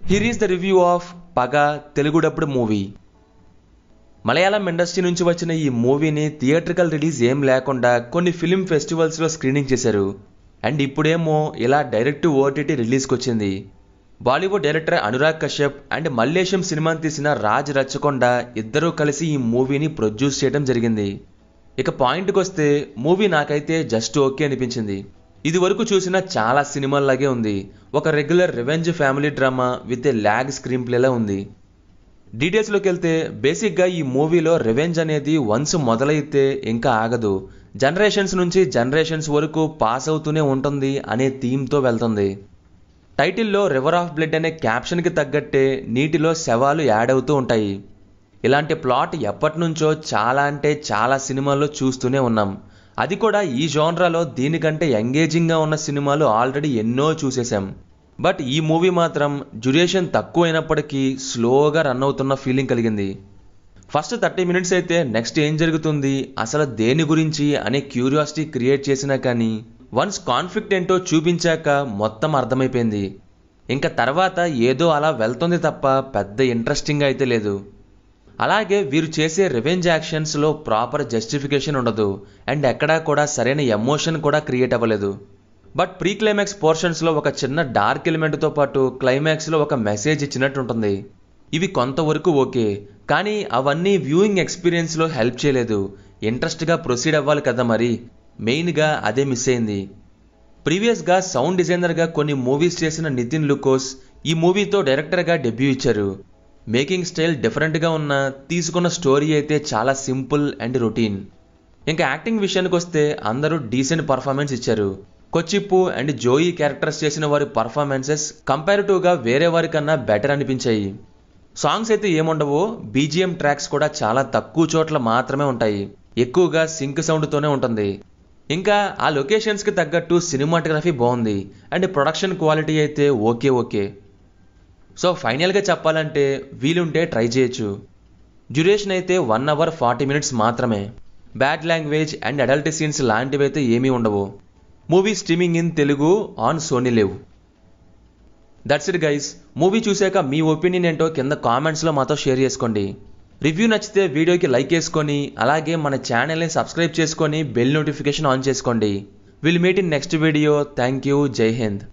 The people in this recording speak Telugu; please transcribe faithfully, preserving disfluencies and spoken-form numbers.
Here is the review of Paka Telugu dubbed movie. Malayalam industry నుంచి వచ్చిన ఈ మూవీని థియేట్రికల్ రిలీజ్ ఏం లేకుండా కొన్ని ఫిల్మ్ ఫెస్టివల్స్లో స్క్రీనింగ్ చేశారు. అండ్ ఇప్పుడేమో ఇలా డైరెక్ట్ ఓటీటీ రిలీజ్కి వచ్చింది. Bollywood director Anurag Kashyap and Mallesham సినిమాని తీసిన రాజ్ రచ్చకొండ ఇద్దరూ కలిసి ఈ మూవీని ప్రొడ్యూస్ చేయడం జరిగింది. ఇక పాయింట్కి వస్తే మూవీ నాకైతే జస్ట్ ఓకే అనిపించింది. ఇది వరకు చూసిన చాలా సినిమాల్లాగే ఉంది. ఒక regular revenge family drama with a lag screen ప్లేలా ఉంది. డీటెయిల్స్లోకి వెళ్తే బేసిక్గా ఈ మూవీలో రివెంజ్ అనేది వన్స్ మొదలైతే ఇంకా ఆగదు. జనరేషన్స్ నుంచి జనరేషన్స్ వరకు పాస్ అవుతూనే ఉంటుంది అనే థీమ్తో వెళ్తుంది. టైటిల్లో రివర్ ఆఫ్ బ్లడ్ అనే క్యాప్షన్కి తగ్గట్టే నీటిలో శవాలు యాడ్ అవుతూ ఉంటాయి. ఇలాంటి ప్లాట్ ఎప్పటి నుంచో చాలా అంటే చాలా సినిమాల్లో చూస్తూనే ఉన్నాం. అది కూడా ఈ జోన్రాలో దీనికంటే ఎంగేజింగ్గా ఉన్న సినిమాలు ఆల్రెడీ ఎన్నో చూసేసాం. బట్ ఈ మూవీ మాత్రం డ్యూరేషన్ తక్కువ అయినప్పటికీ స్లోగా రన్ అవుతున్న ఫీలింగ్ కలిగింది. ఫస్ట్ థర్టీ మినిట్స్ అయితే నెక్స్ట్ ఏం జరుగుతుంది, అసలు దేని గురించి అనే క్యూరియాసిటీ క్రియేట్ చేసినా కానీ వన్స్ కాన్ఫ్లిక్ట్ ఏంటో చూపించాక మొత్తం అర్థమైపోయింది. ఇంకా తర్వాత ఏదో అలా వెళ్తుంది తప్ప పెద్ద ఇంట్రెస్టింగ్ అయితే లేదు. అలాగే వీరు చేసే రివెంజ్ యాక్షన్స్లో ప్రాపర్ జస్టిఫికేషన్ ఉండదు అండ్ ఎక్కడా కూడా సరైన ఎమోషన్ కూడా క్రియేట్ అవ్వలేదు. బట్ ప్రీ క్లైమాక్స్ పోర్షన్స్లో ఒక చిన్న డార్క్ ఎలిమెంట్తో పాటు క్లైమాక్స్లో ఒక మెసేజ్ ఇచ్చినట్టు ఉంటుంది. ఇవి కొంతవరకు ఓకే, కానీ అవన్నీ వ్యూయింగ్ ఎక్స్పీరియన్స్లో హెల్ప్ చేయలేదు. ఇంట్రెస్ట్గా ప్రొసీడ్ అవ్వాలి కదా, మరి మెయిన్గా అదే మిస్ అయింది. ప్రీవియస్గా సౌండ్ డిజైనర్గా కొన్ని మూవీస్ చేసిన నితిన్ లుకోస్ ఈ మూవీతో డైరెక్టర్గా డెబ్యూ ఇచ్చారు. మేకింగ్ స్టైల్ డిఫరెంట్గా ఉన్న తీసుకున్న స్టోరీ అయితే చాలా సింపుల్ అండ్ రొటీన్. ఇంకా యాక్టింగ్ విషయానికి వస్తే అందరూ డీసెంట్ పర్ఫార్మెన్స్ ఇచ్చారు. కొచ్చిప్పు అండ్ జోయి క్యారెక్టర్స్ చేసిన వారి పర్ఫార్మెన్సెస్ కంపారిటివ్గా వేరే వారి కన్నా బెటర్ అనిపించాయి. సాంగ్స్ అయితే ఏముండవో, బీజిఎం ట్రాక్స్ కూడా చాలా తక్కువ చోట్ల మాత్రమే ఉంటాయి. ఎక్కువగా సింక్ సౌండ్తోనే ఉంటుంది. ఇంకా ఆ లొకేషన్స్కి తగ్గట్టు సినిమాటోగ్రఫీ బాగుంది అండ్ ప్రొడక్షన్ క్వాలిటీ అయితే ఓకే ఓకే. సో ఫైనల్గా చెప్పాలంటే వీలుంటే ట్రై చేయొచ్చు. డ్యూరేషన్ అయితే వన్ అవర్ ఫార్టీ మినిట్స్ మాత్రమే. Bad language and adult scenes లాంటివి అయితే ఏమీ ఉండవు. Movie streaming in Telugu on SonyLiv. That's it guys. Movie చూశాక మీ ఒపీనియన్ ఏంటో కింద కామెంట్స్లో మాతో షేర్ చేసుకోండి. రివ్యూ నచ్చితే వీడియోకి లైక్ వేసుకొని అలాగే మన ఛానల్ని సబ్స్క్రైబ్ చేసుకొని బెల్ నోటిఫికేషన్ ఆన్ చేసుకోండి. Will meet in next video. Thank you. Jai Hind.